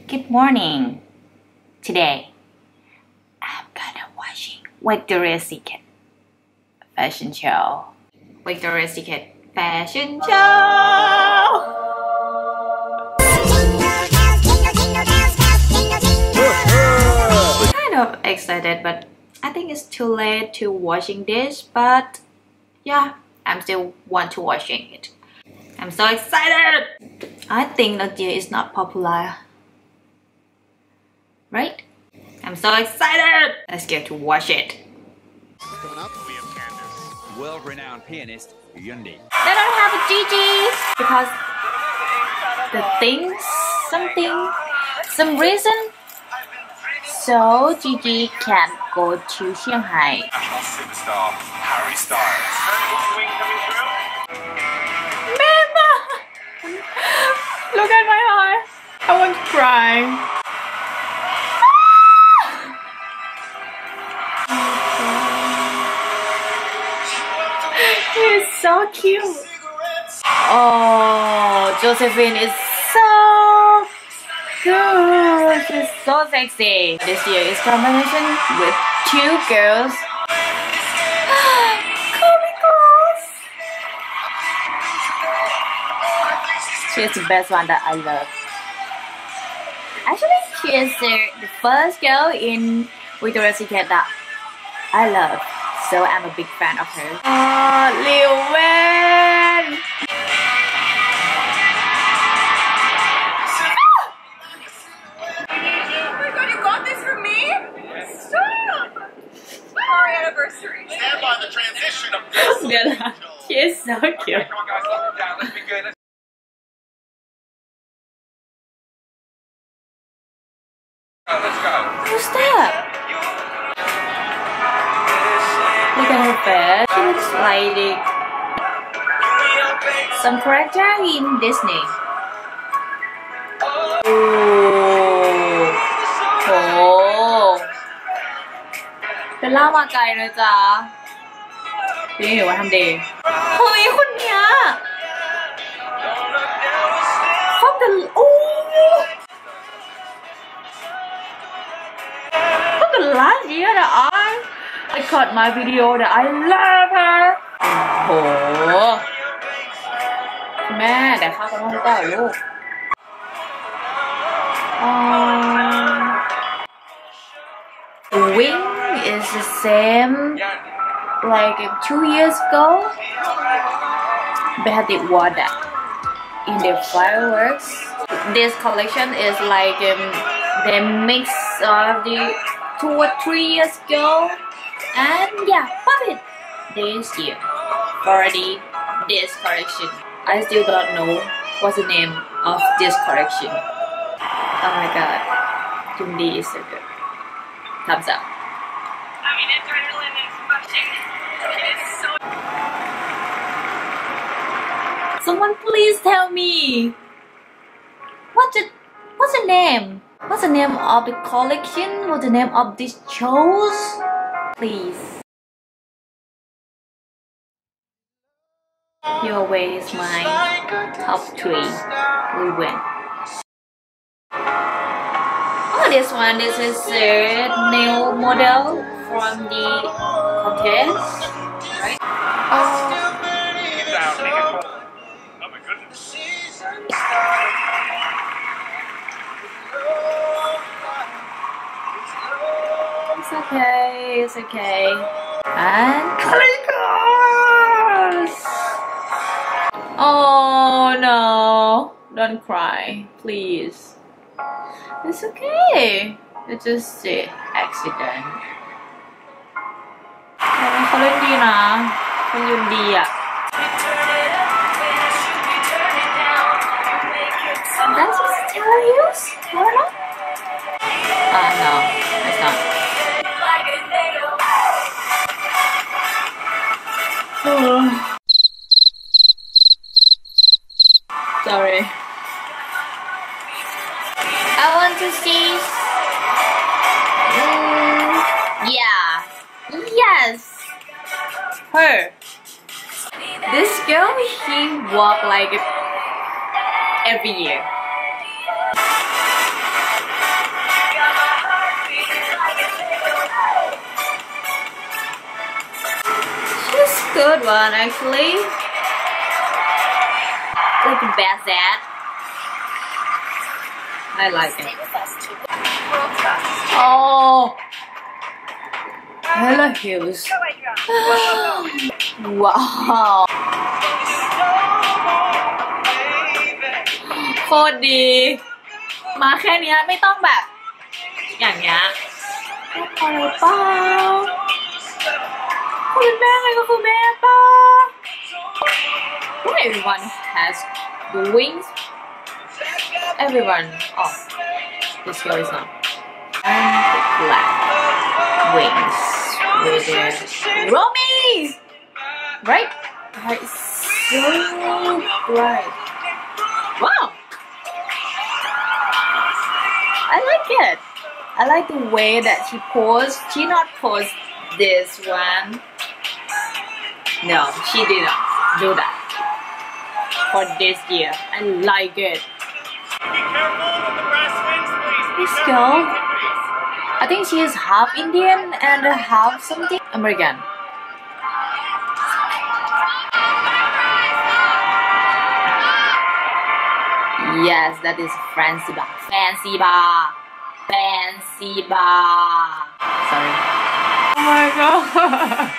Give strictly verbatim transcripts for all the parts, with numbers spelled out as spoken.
Good morning. Today, I'm gonna watching Victoria's Secret fashion show. Victoria's Secret fashion show. Kind of excited, but I think it's too late to watching this. But yeah, I'm still want to watching it. I'm so excited. I think that year is not popular. Right? I'm so excited! Let's get to watch it. Coming up, we have Candace, world-renowned pianist Yundi. They don't have a Gigi because the things, something, some reason. So Gigi can't go to Shanghai. National superstar Harry Styles. Mama! Look at my heart. I want to cry. He's so cute. Oh, Josephine is so good. She's so sexy. This year is combination with two girls. Comic girls. She's the best one that I love. Actually, she is uh, the first girl in Victoria's Secret that I love. So I'm a big fan of her. Oh, Lil Wayne! Oh my god, you got this for me? Stop! Our anniversary. Stand by the transition of this. Yeah, she is so cute. Come on guys, let's get down, let's be good. Let's go, let's go. Who's that? Look at her face. She looks like some character in Disney. Oh, oh. เป็นล่ามาไกลเลยจ้าพี่หนูว่าทำดีเฮ้ยคนเนี้ยเขาเป็นโอ้เขาเป็นลาเยียนะไอI cut my video that I love her โอ้โหแม่แต่ข้าวกันบ้างหรือเปล่าลูกThe wing is the same like two years ago but they wore that in their fireworks. This collection is like um, the mix of the two or three years ago. And yeah, pop it this year already this collection. I still don't know what's the name of this collection. Oh my god, Yundi is so good. Thumbs up. I mean, adrenaline is rushing. It is so. Someone please tell me what's the what's the name? What's the name of the collection? What's the name of these shows? Please. Your way is my top three. We win. Oh, this one. This is a new model from the contest, right? Oh. Oh my goodness. It's okay, it's okay. And clickers! Oh no, don't cry, please. It's okay. It's just an accident. เขาเล่นดีนะเขายืนดีอ่ะ That's hilarious? Or not? Ah, no, it's not. Oh. Sorry. I want to see. Mm, yeah. Yes. Her. This girl, she walk like every year. good one actually. Like a best ad. I like it. Oh, Hello Hills. Wow. โคตรดี มาแค่นี้ไม่ต้องแบบ อย่างเงี้ยพอแล้วเปล่าคุณแม่ไงก็คือแม่ป่ะ Not everyone has the wings. Everyone. Oh, this girl is not. And the black wings with the Romy, right? Right, so bright. Wow. I like it. I like the way that she posed. She not posed this one. No, she did not do that for this year. I like it. This girl, I think she is half Indian and half something American. Yes, that is fancy bar. Fancy bar. Fancy bar. Sorry. Oh my god.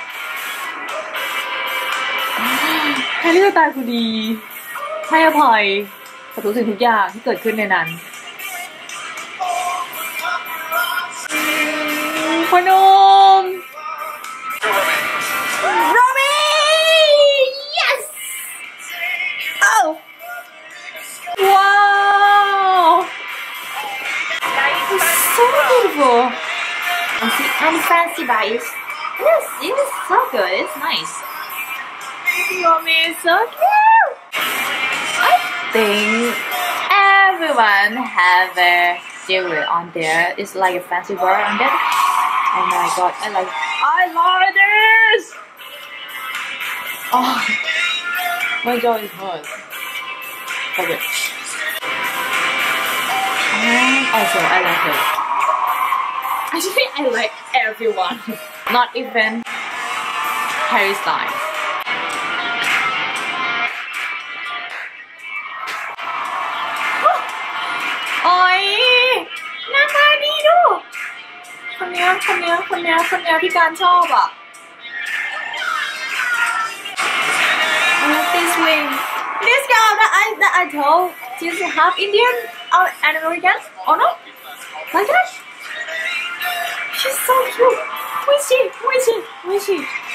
แฮร์รี่สไตล์คือดีให้อภัยกับทุกสิ่งทุกอย่างที่เกิดขึ้นในนั้นพนม Romy yes oh wow it's so beautiful and see and fancy guys yes it is so good it's nice Romy is so cute I think everyone have a jewelry on there. It's like a fancy bar on there. Oh my god, I like I love this! Oh my jaw is hot. Okay. And also I like her. Actually I like everyone. Not even Harry Styles. Ôi, หน้าตาดีดูคนเนี้ยคนเนี้ยคนเนี้ยคนเนี้ยพี่การชอบอ่ะ I like this wing. This girl that I that I told she's half Indian or an American. Oh no, like that. She's so cute. Who is she? Who is she? Who is she?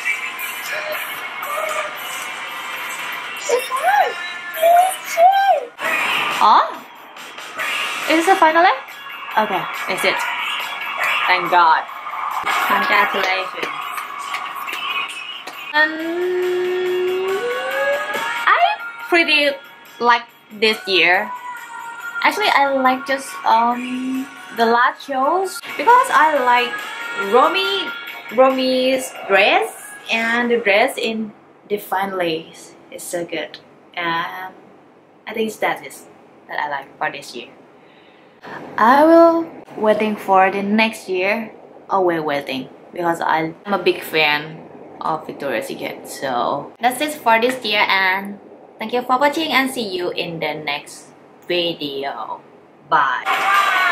It's her. Who is she? Oh. Is it finally? Okay, it's it. Thank God. Congratulations. Um, I pretty like this year. Actually, I like just um the last shows because I like Romy, Romy's dress and the dress in different lace. It's so good, and I think that is that I like for this year. I will waiting for the next year. Always waiting because I'm a big fan of Victoria's Secret. So that's it for this year, and thank you for watching and see you in the next video. Bye.